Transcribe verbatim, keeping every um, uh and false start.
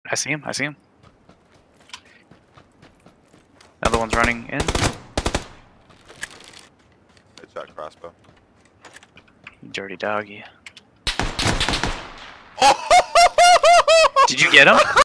I see him, I see him. Another one's running in. Headshot crossbow. Dirty doggy. Did you get him?